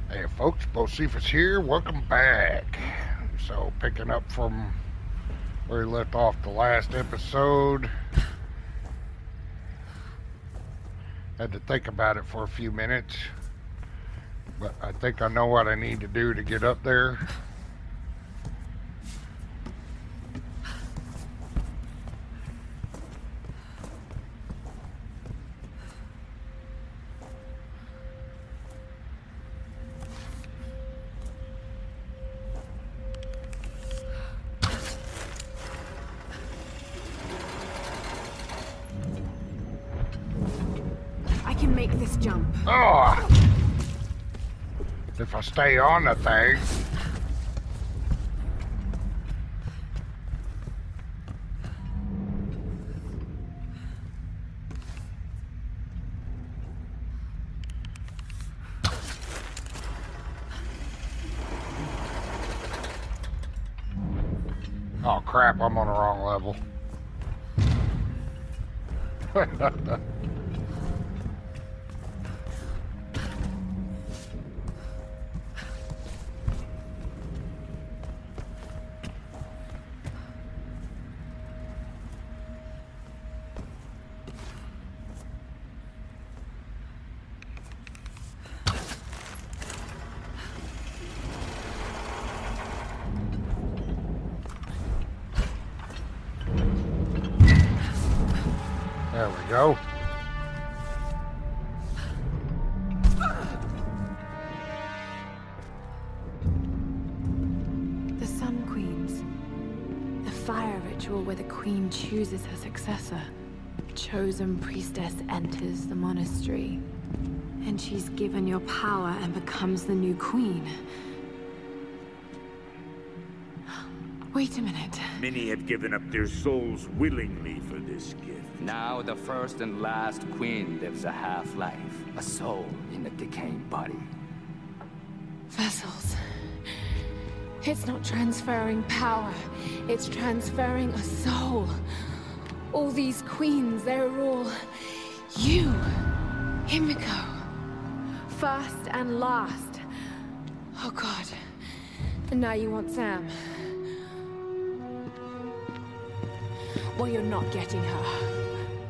Hey folks, Bocephus here. Welcome back. So, picking up from where we left off the last episode, had to think about it for a few minutes, but I think I know what I need to do to get up there. Make this jump. Oh! If I stay on the thing. Oh crap, I'm on the wrong level. There we go. The Sun Queens. The fire ritual where the queen chooses her successor. Chosen priestess enters the monastery. And she's given your power and becomes the new queen. Wait a minute. Many have given up their souls willingly for this gift. Now the first and last queen lives a half-life, a soul in a decaying body. Vessels. It's not transferring power, it's transferring a soul. All these queens, they're all you, Himiko. First and last. Oh God. And now you want Sam. Well, you're not getting her.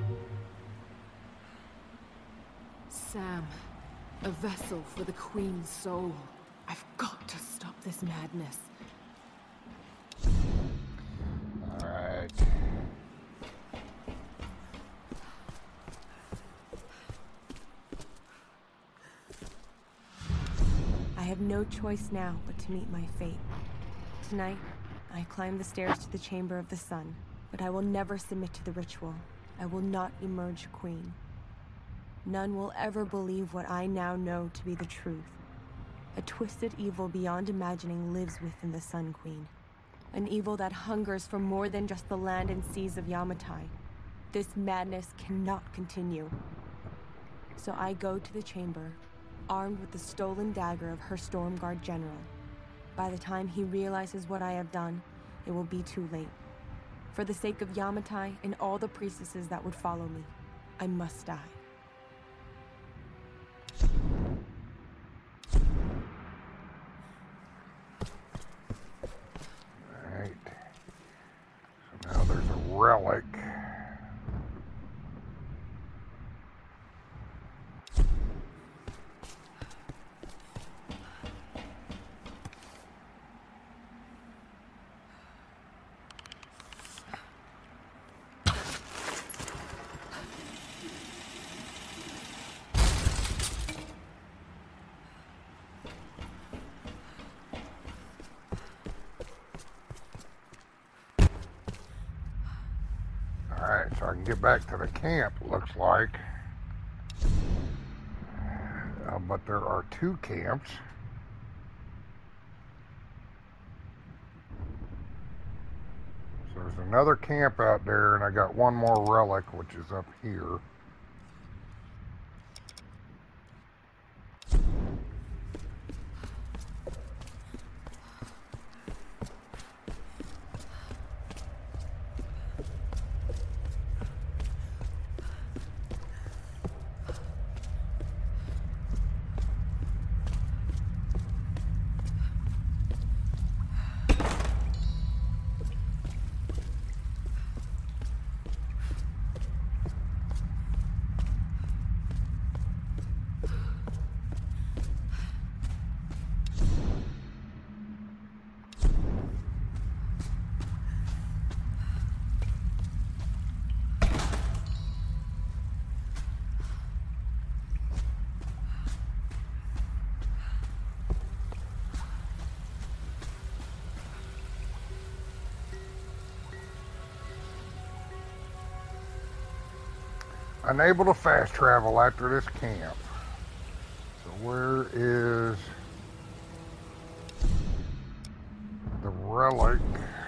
Sam, a vessel for the Queen's soul. I've got to stop this madness. All right. I have no choice now but to meet my fate. Tonight, I climb the stairs to the Chamber of the Sun. But I will never submit to the ritual. I will not emerge queen. None will ever believe what I now know to be the truth. A twisted evil beyond imagining lives within the Sun Queen. An evil that hungers for more than just the land and seas of Yamatai. This madness cannot continue. So I go to the chamber, armed with the stolen dagger of her Stormguard general. By the time he realizes what I have done, it will be too late. For the sake of Yamatai and all the priestesses that would follow me, I must die. Alright. So now there's a relic. Alright, so I can get back to the camp, looks like. But there are two camps. So there's another camp out there, and I got one more relic, which is up here. unable to fast travel after this camp. So where is the relic?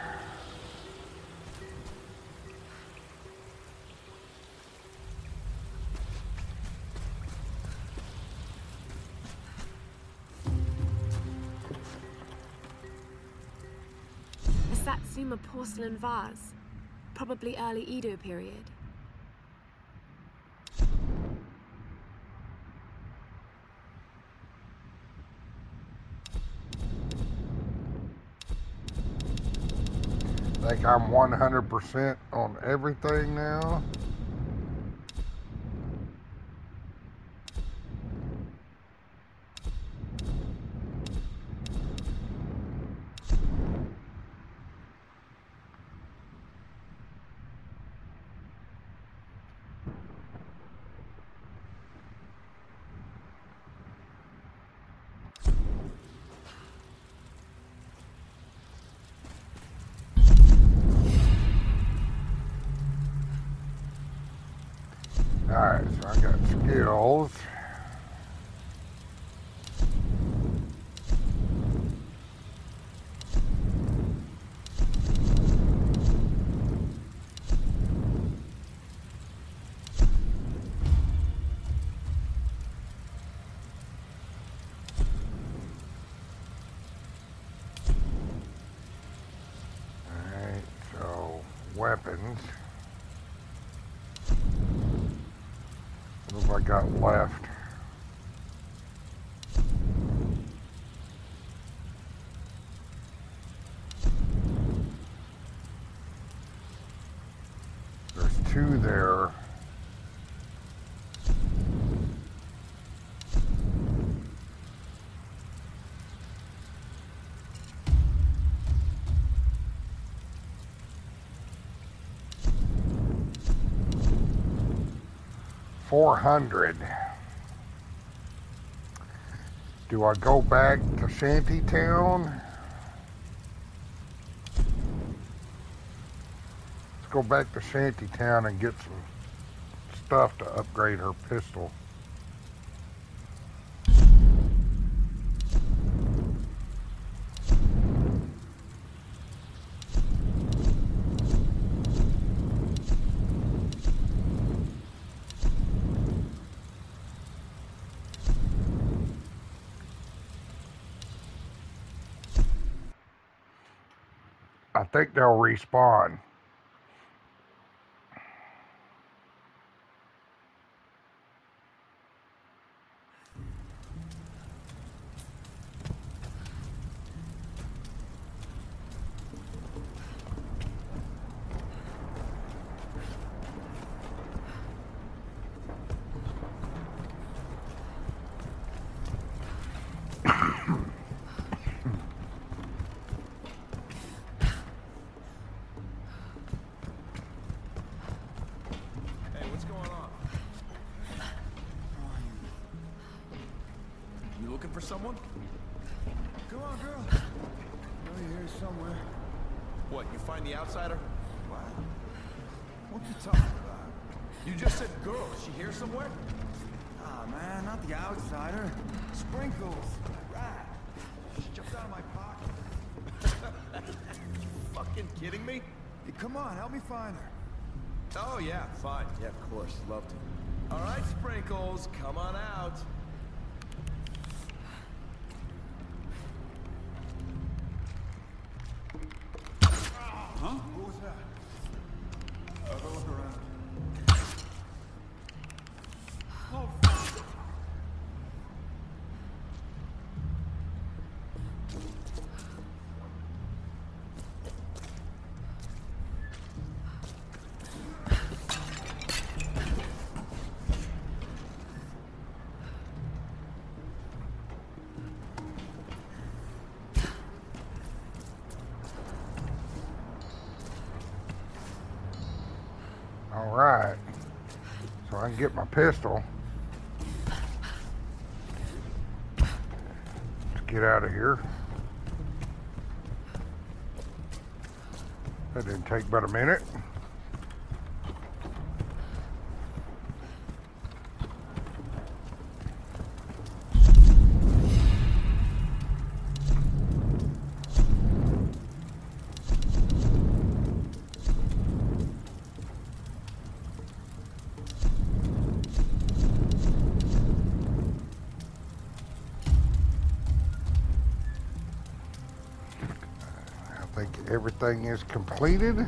A Satsuma porcelain vase. Probably early Edo period. Think I'm 100% on everything now. Alright, so I got skills. Alright, so weapons. What have I got left? There's 2 there. $400. Do I go back to Shantytown? Let's go back to Shantytown and get some stuff to upgrade her pistol. I think they'll respawn. For someone? Come on, girl. I know you're here somewhere. What, you find the outsider? What? What you talking about? You just said girl. Is she here somewhere? Ah, man, not the outsider. Sprinkles. Right. She jumped out of my pocket. Fucking kidding me? Hey, come on, help me find her. Oh, yeah, fine. Yeah, of course. Love to. All right, Sprinkles, come on out. Huh? What was that? I'll go look around. Oh, fuck! Alright, so I can get my pistol. Let's get out of here. That didn't take but a minute. think everything is completed.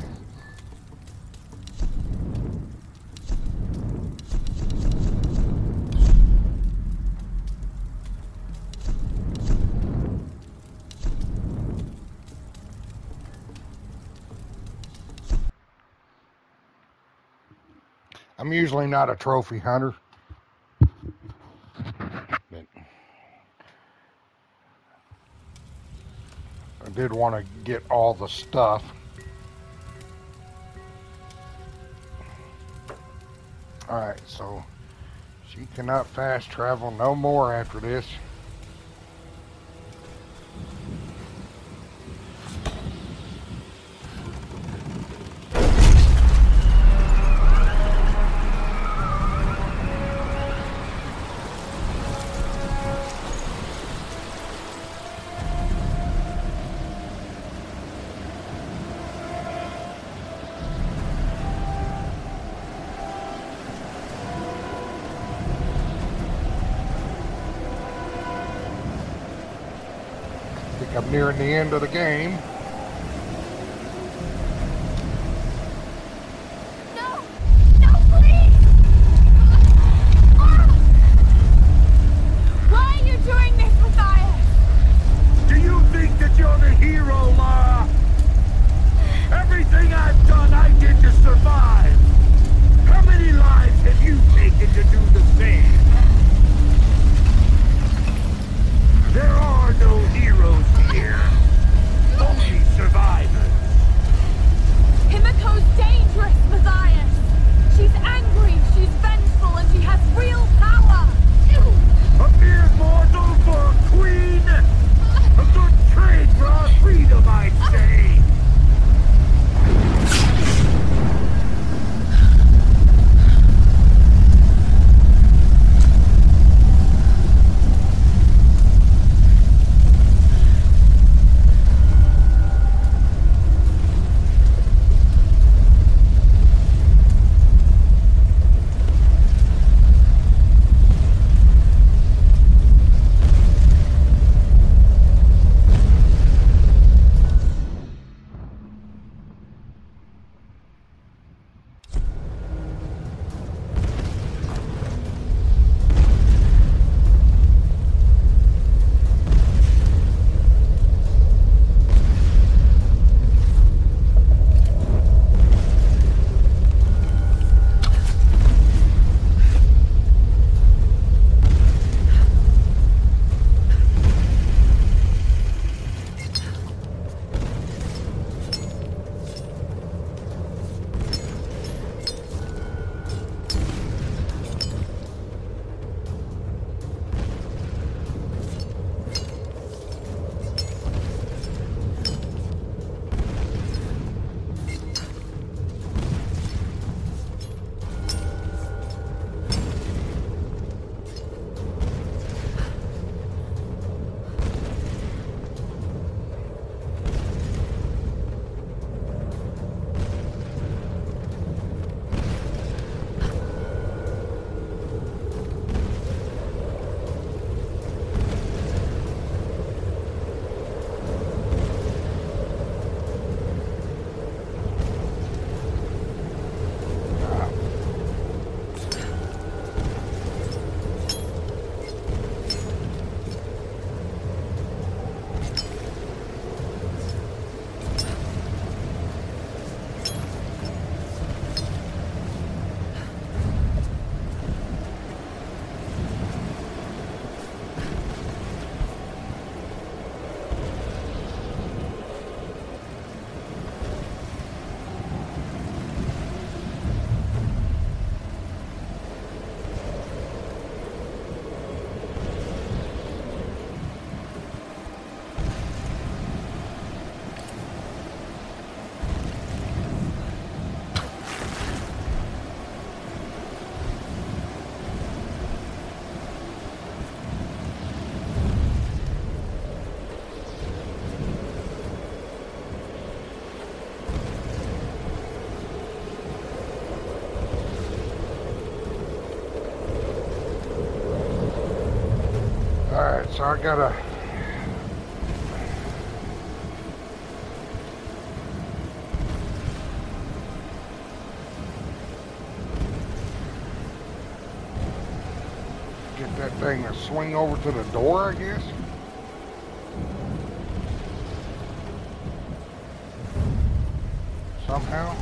I'm usually not a trophy hunter, but I did want to get all the stuff. Alright, so she cannot fast travel no more after this. I'm nearing the end of the game. No! No, please! Why are you doing this, Matthias? Do you think that you're the hero, Lara? Everything I've done, I did to survive. How many lives have you taken to do the same? There are no heroes here. Only survivors. Himiko's dangerous, Matthias. She's angry, she's vengeful, and she has real power. A mere mortal for a queen? A good trade for our freedom, I'd say. So I gotta thing to swing over to the door, I guess. Somehow.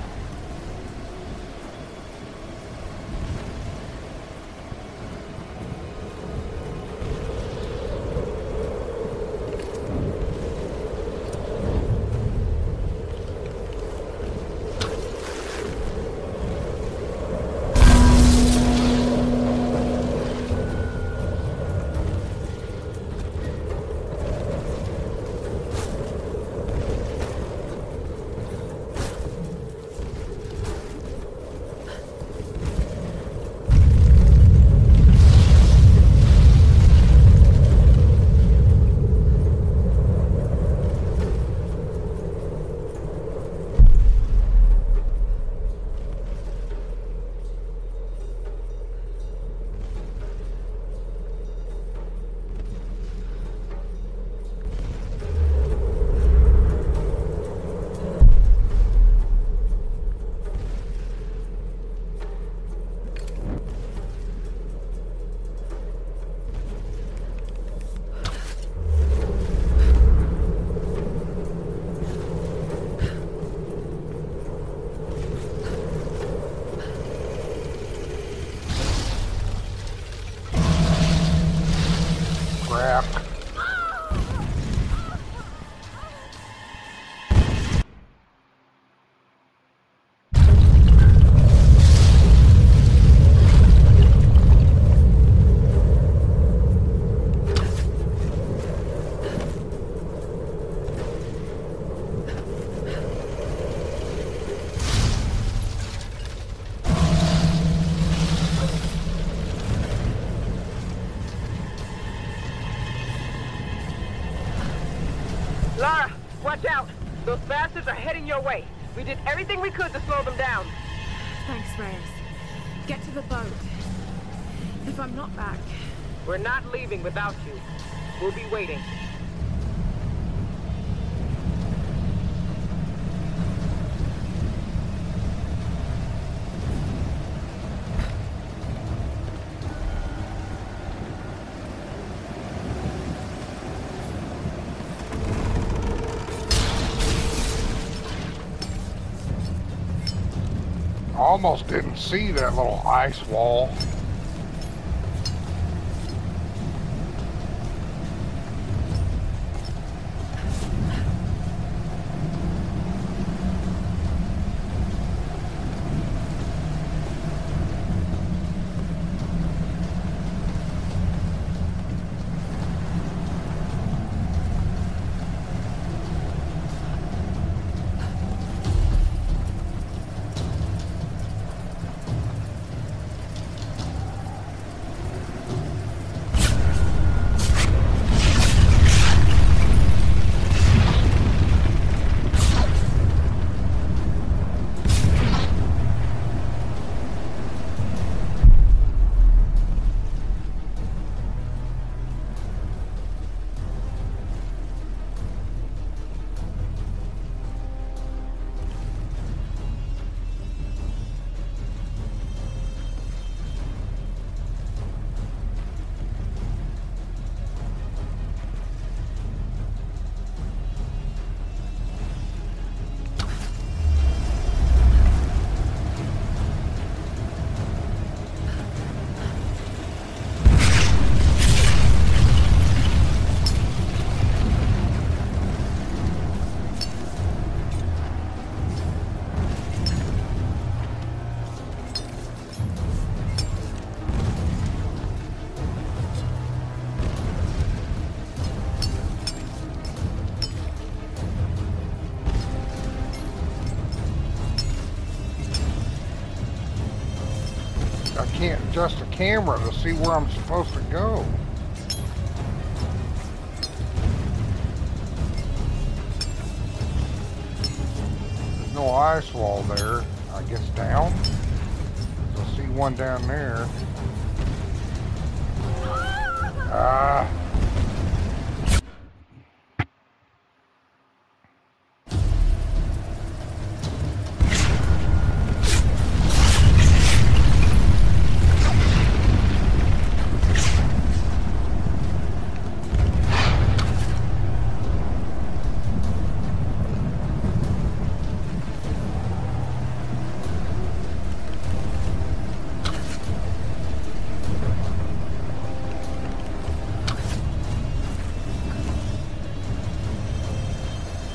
Crap. Lara, watch out! Those bastards are heading your way. We did everything we could to slow them down. Thanks, Reyes. Get to the boat. If I'm not back... We're not leaving without you. We'll be waiting. Almost didn't see that little ice wall. I can't adjust the camera to see where I'm supposed to go. There's no ice wall there. I guess down. I see one down there.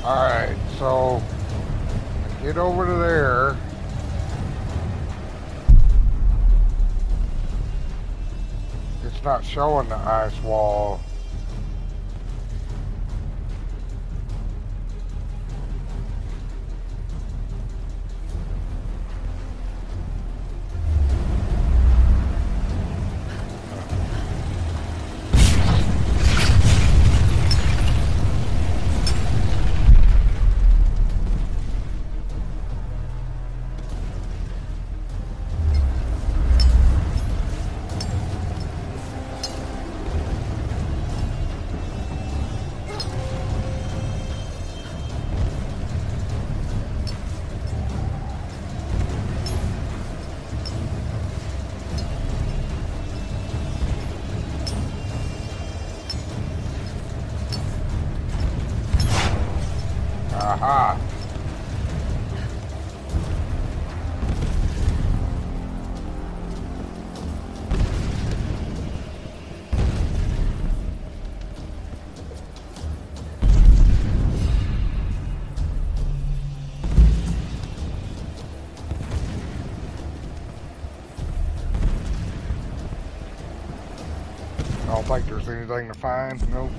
Alright, so get over to there. It's not showing the ice wall. Aha! I don't think there's anything to find. Nope.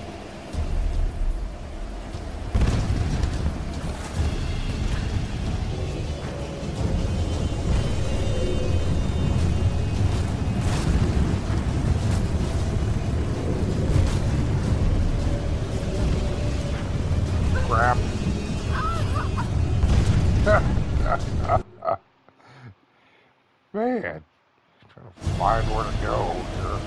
Crap. Man, trying to find where to go here.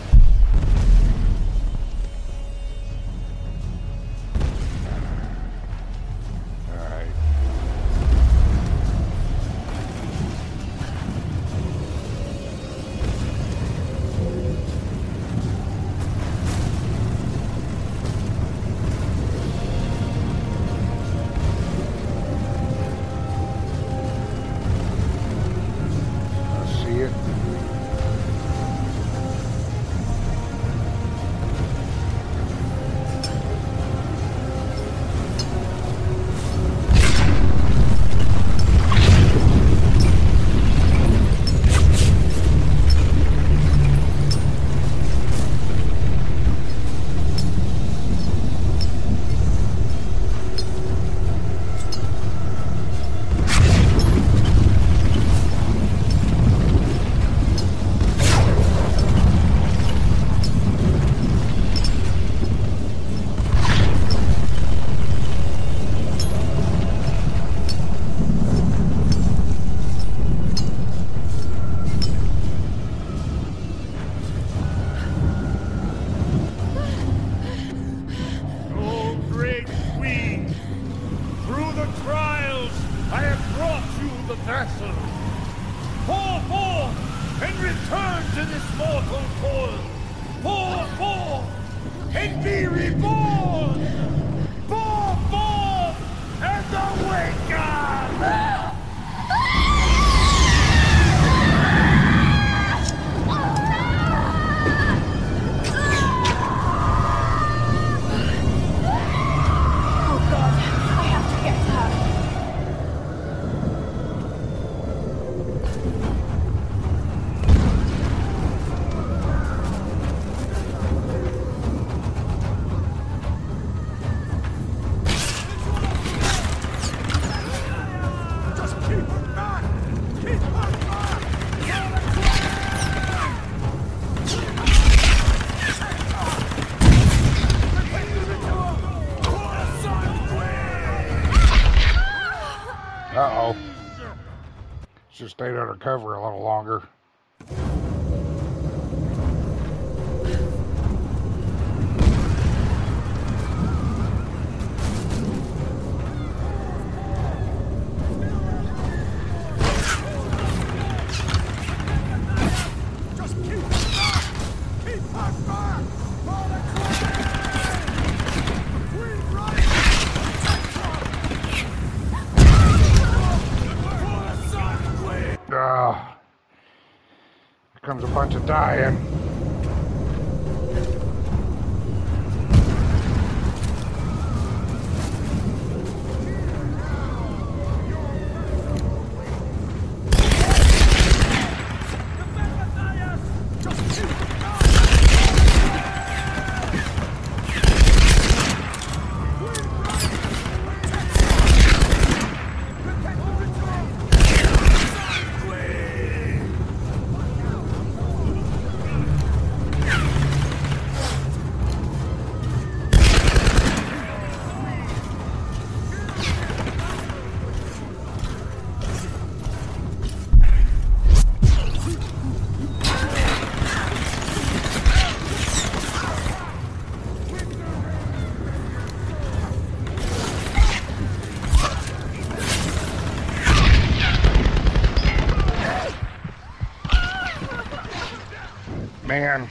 Uh-oh. Just stayed under cover a little longer. Comes a bunch of dying. man.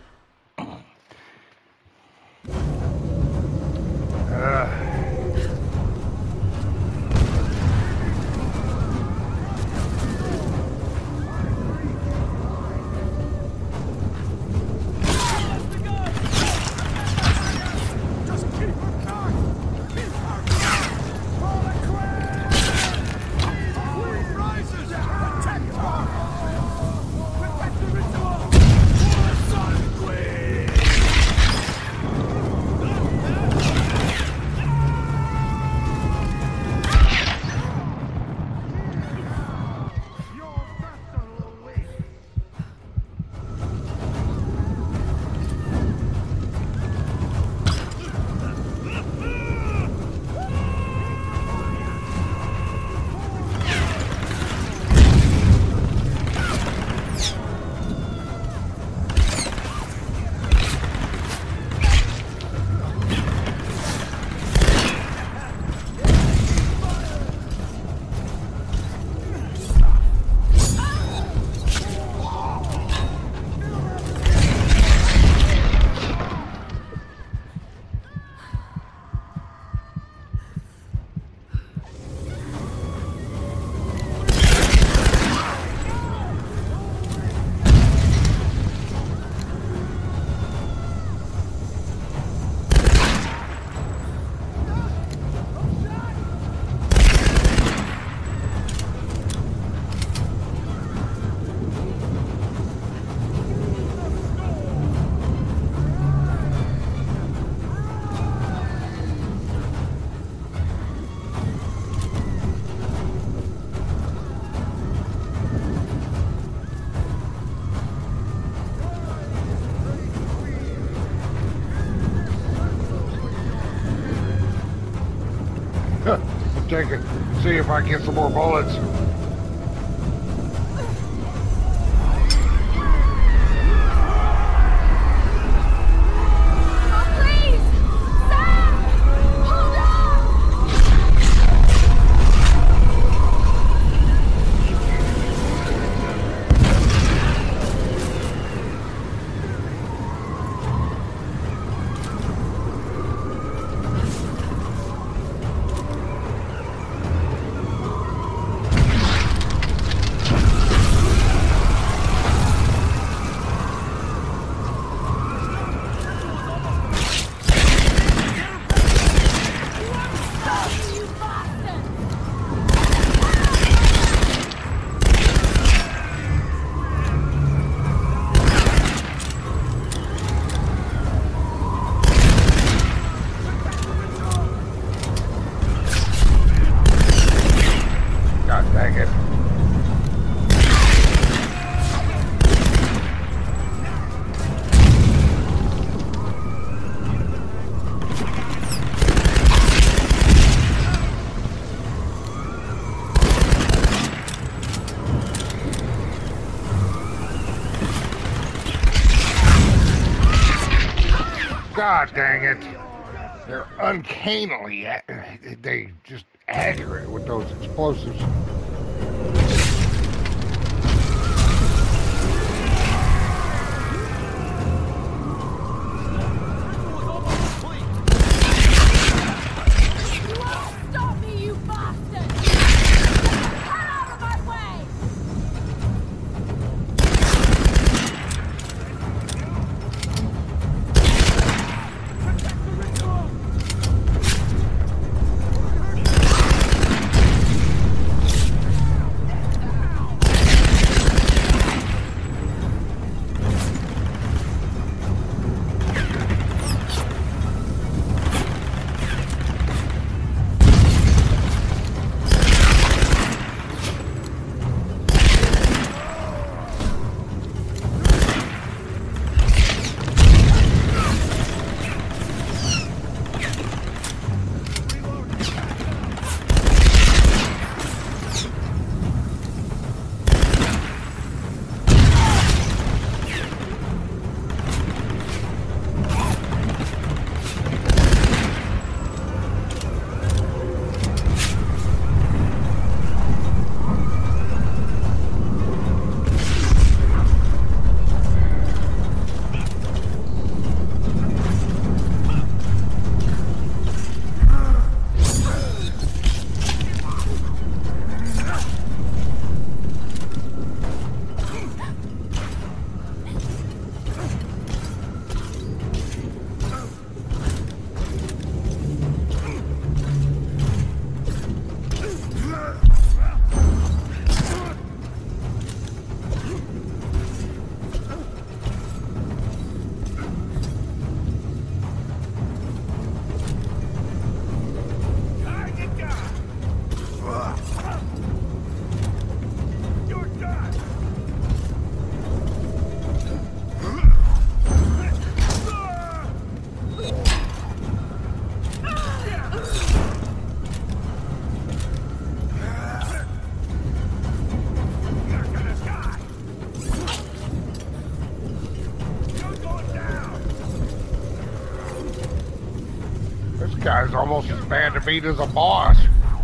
Take it. See if I get some more bullets. God dang it. They're uncannily, they just accurate with those explosives. This guy's almost as bad to beat as a boss.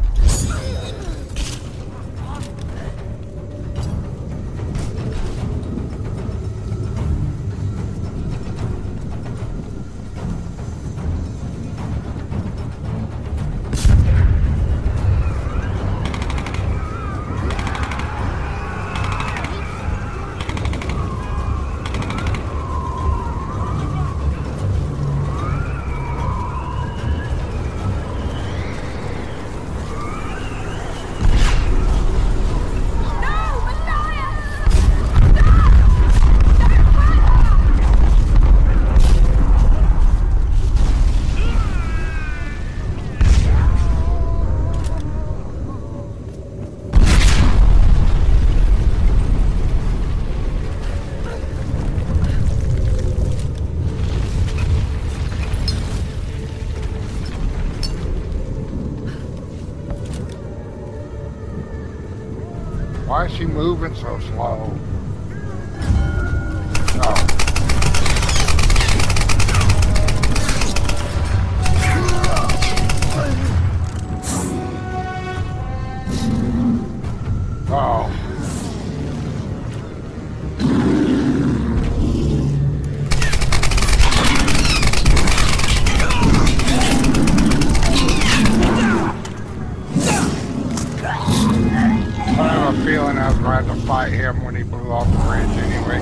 Why is she moving so slow? Oh. Oh. I have a feeling I was going to have to fight him when he blew off the bridge anyway.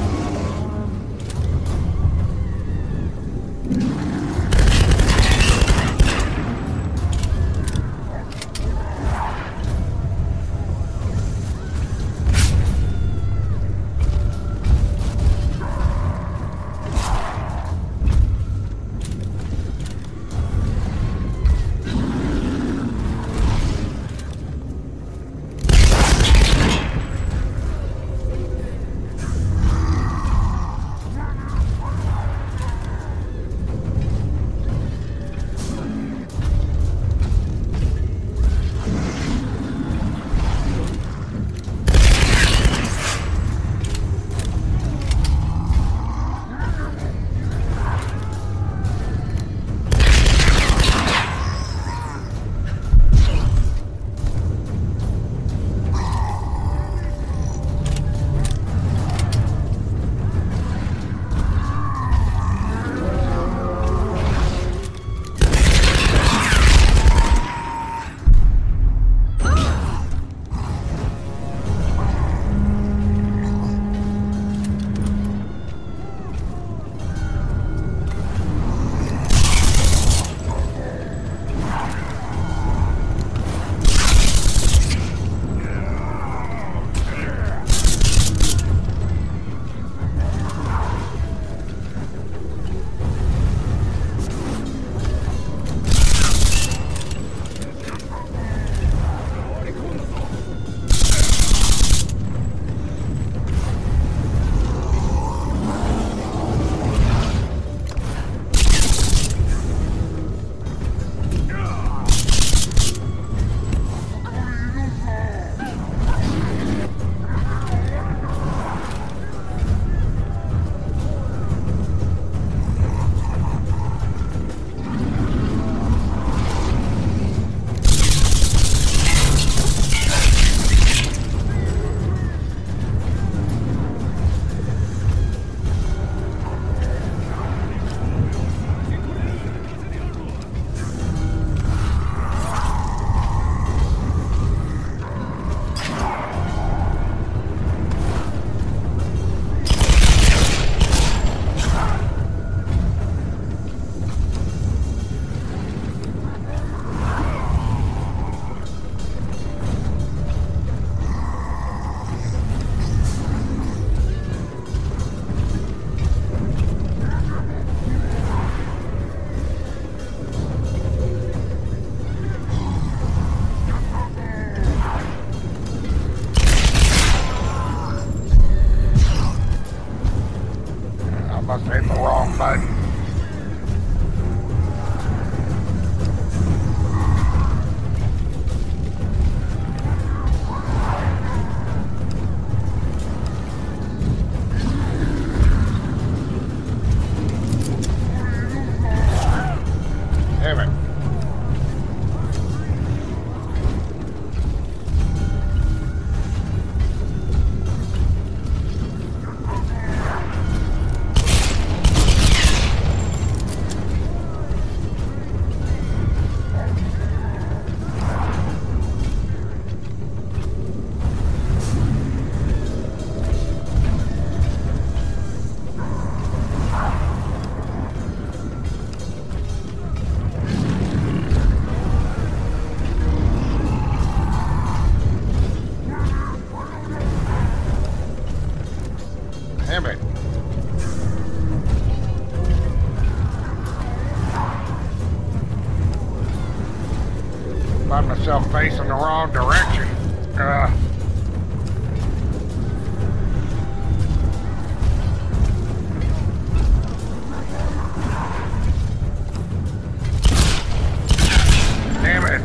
must hit the wrong button. Damn it. Find myself facing the wrong direction. Damn it.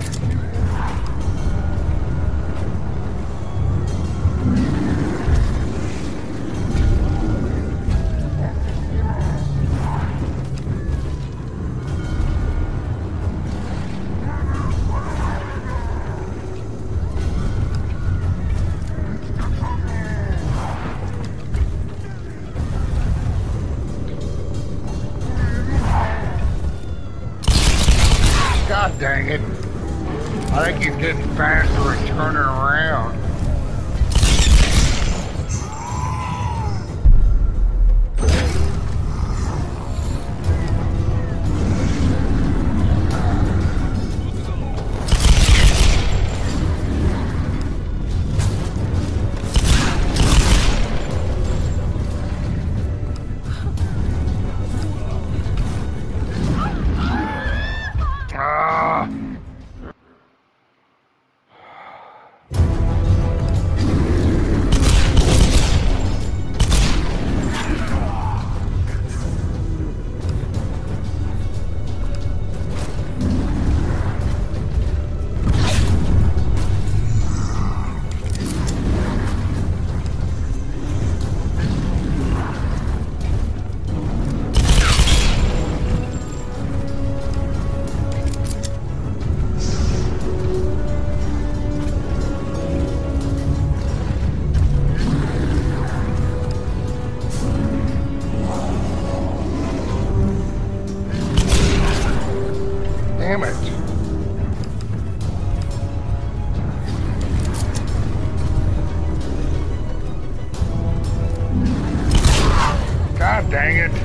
God dang it. I think he's getting faster and turning around. Damn it. God dang it.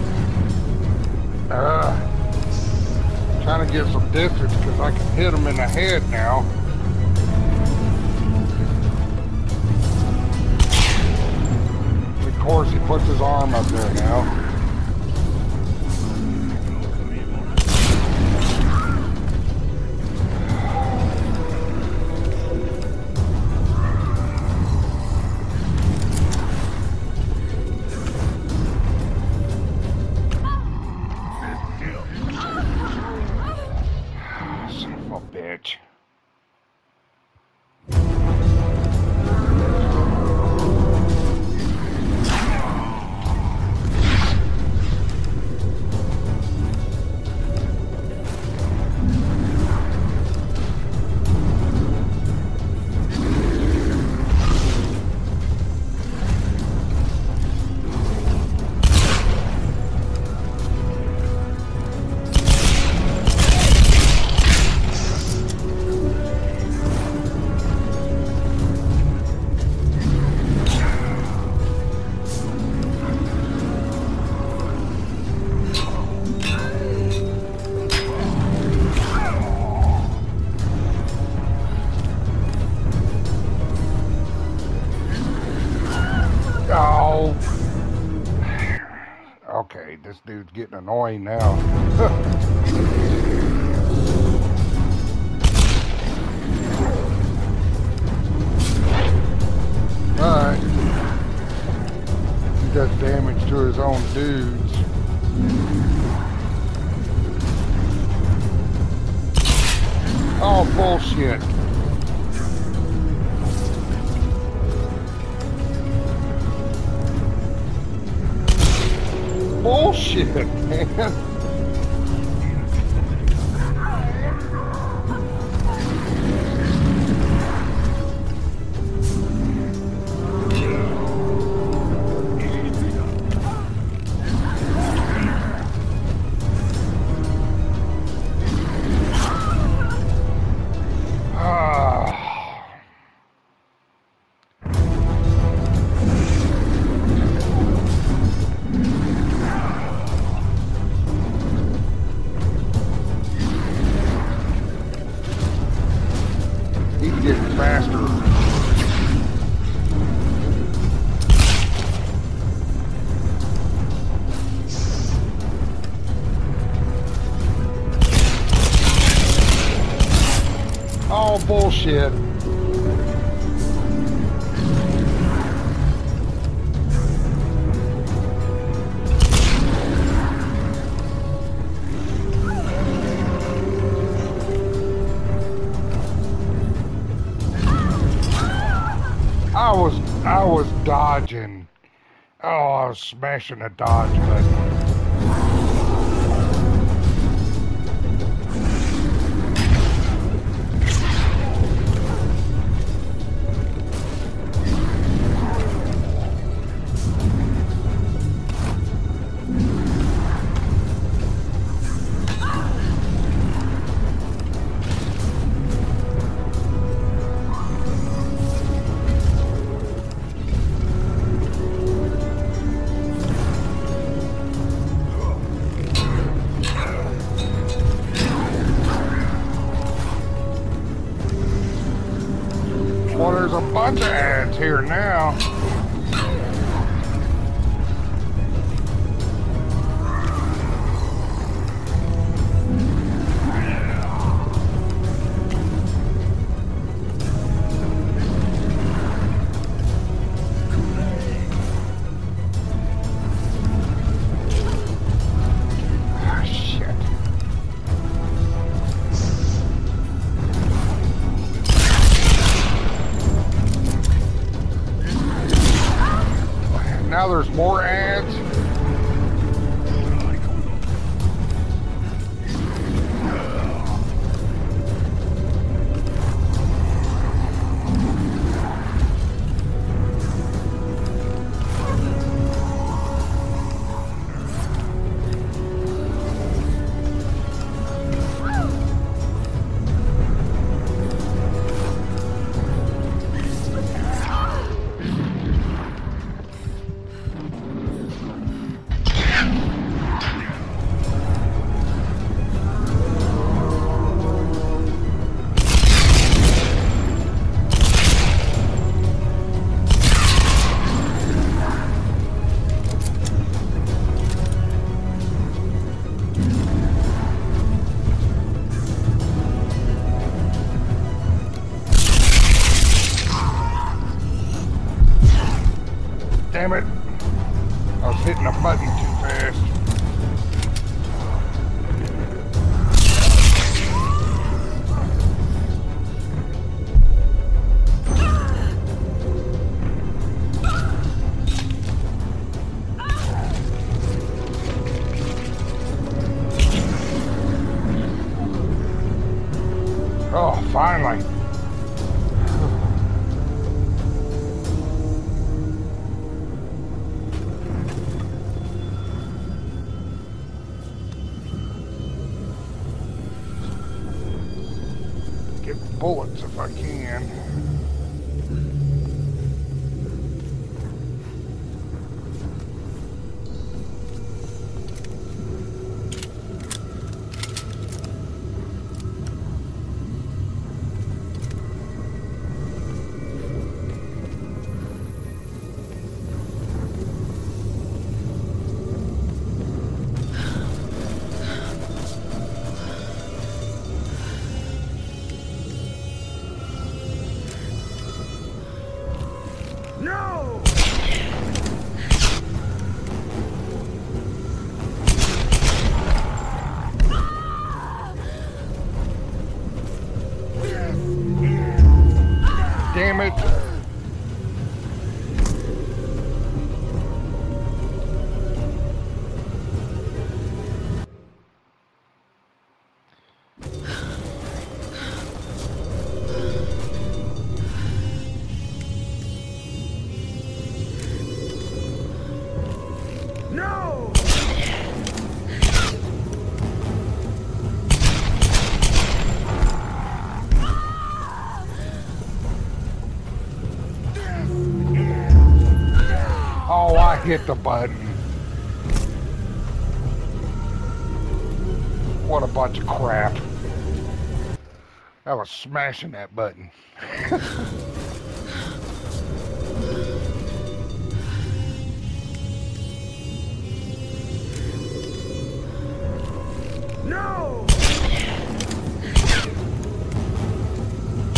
Trying to get some distance because I can hit him in the head now. Of course, he puts his arm up there now. Bitch. Oh. Okay, this dude's getting annoying now. Alright. He does damage to his own dudes. Oh, bullshit. Bullshit, man. Getting faster. Oh all bullshit. I was dodging. Oh, I was smashing the dodge button. Well, there's a bunch of ants here now. Now there's more ants. Damn it. I was hitting the button too fast. Oh, finally. Get bullets if I can. No! Damn it. No! Oh, I hit the button. What a bunch of crap. I was smashing that button. No!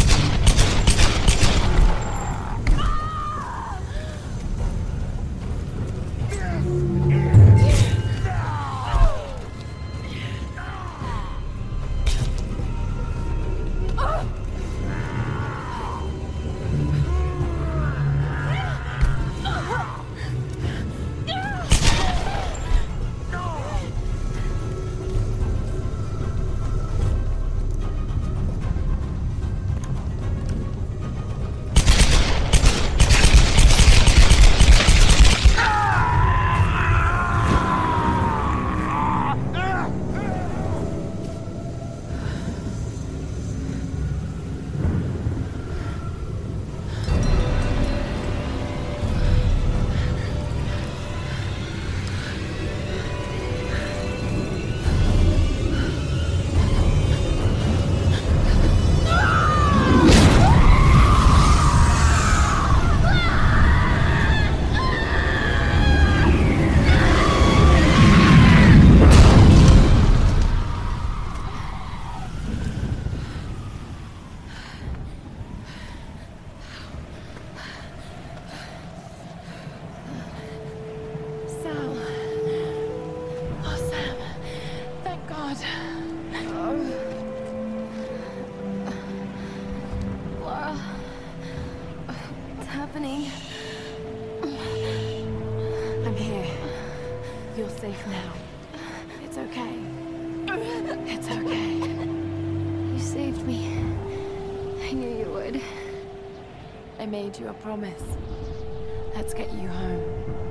I made you a promise. Let's get you home.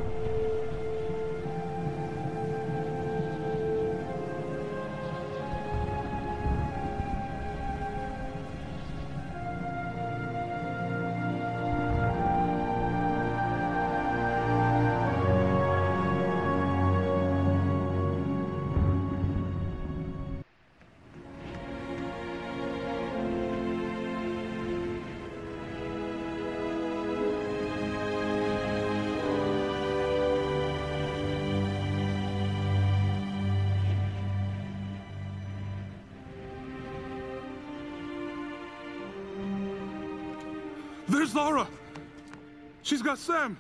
There's Lara! She's got Sam!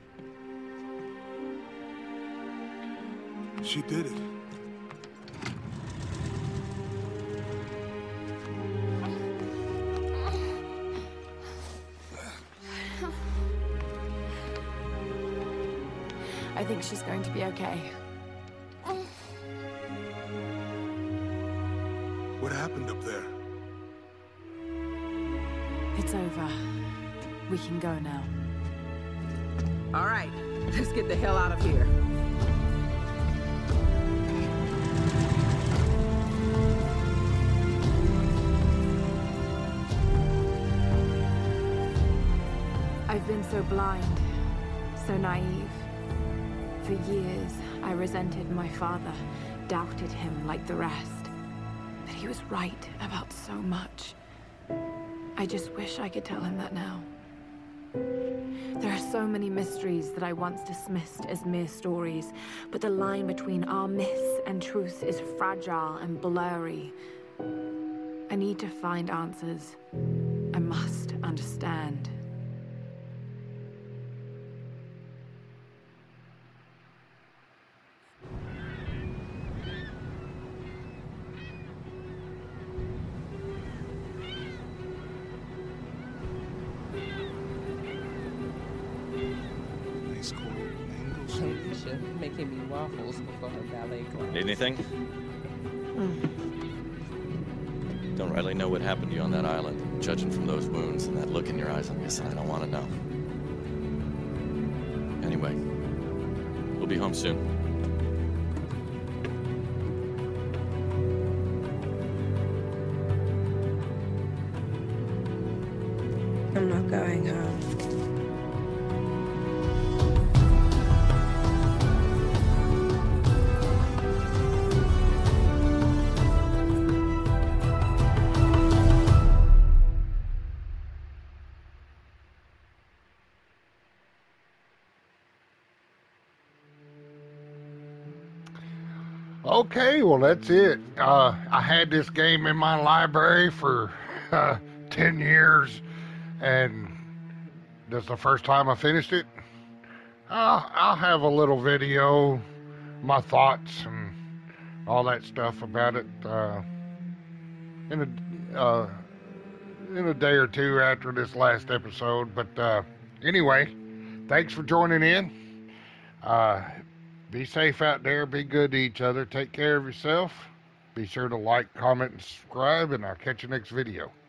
She did it. I think she's going to be okay. What happened up there? It's over. We can go now. All right, let's get the hell out of here. I've been so blind, so naive. For years, I resented my father, doubted him like the rest. But he was right about so much. I just wish I could tell him that now. There are so many mysteries that I once dismissed as mere stories, but the line between our myths and truth is fragile and blurry. I need to find answers. I must understand. Making me waffles before her ballet class. Need anything? Don't really know what happened to you on that island. Judging from those wounds and that look in your eyes, I'm guessing I don't want to know. Anyway, we'll be home soon. I'm not going home. Okay, well, that's it. I had this game in my library for 10 years, and this is the first time I finished it. I'll have a little video, my thoughts, and all that stuff about it in a day or two after this last episode. But anyway, thanks for joining in. Be safe out there. Be good to each other. Take care of yourself. Be sure to like, comment, and subscribe, and I'll catch you next video.